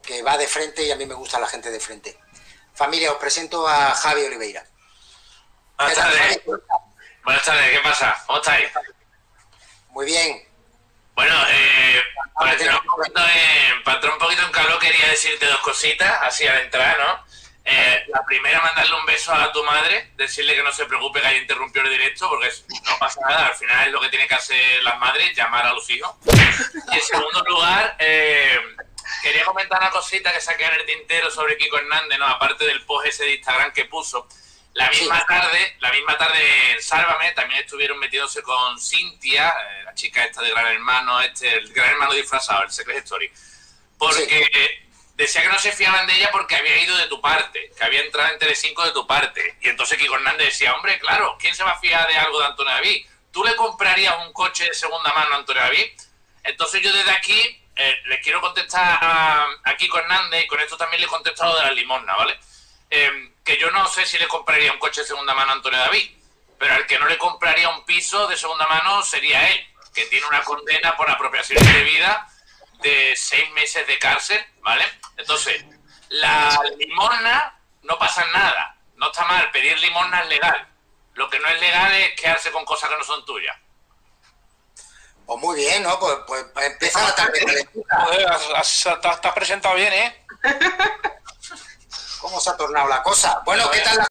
que va de frente y a mí me gusta la gente de frente. Familia, os presento a Javi Oliveira. Buenas tardes. Buenas tardes, ¿qué pasa? ¿Cómo estáis? Muy bien. Bueno, para entrar un poquito en calor quería decirte dos cositas, así al entrar, ¿no? La primera, mandarle un beso a tu madre, decirle que no se preocupe que haya interrumpido el directo, porque no pasa nada, al final es lo que tienen que hacer las madres, llamar a los hijos. Y en segundo lugar, quería comentar una cosita que saqué en el tintero sobre Kiko Hernández, ¿no? Aparte del post ese de Instagram que puso. La misma tarde en Sálvame también estuvieron metiéndose con Cintia, la chica esta de Gran Hermano, el Gran Hermano disfrazado, el Secret Story. Porque decía que no se fiaban de ella porque había ido de tu parte, que había entrado en Telecinco de tu parte. Y entonces Kiko Hernández decía, hombre, claro, ¿quién se va a fiar de algo de Antonio David? ¿Tú le comprarías un coche de segunda mano a Antonio David? Entonces yo desde aquí le quiero contestar a Kiko Hernández, y con esto también le he contestado de la limosna, ¿vale? Que yo no sé si le compraría un coche de segunda mano a Antonio David, pero al que no le compraría un piso de segunda mano sería él, que tiene una condena por apropiación indebida de 6 meses de cárcel, ¿vale? Entonces, la limosna no pasa nada, no está mal, pedir limosna es legal. Lo que no es legal es quedarse con cosas que no son tuyas. Pues muy bien, ¿no? Pues empieza la tarde. Te has presentado bien, ¿eh? ¿Cómo se ha tornado la cosa? Bueno, ¿qué tal la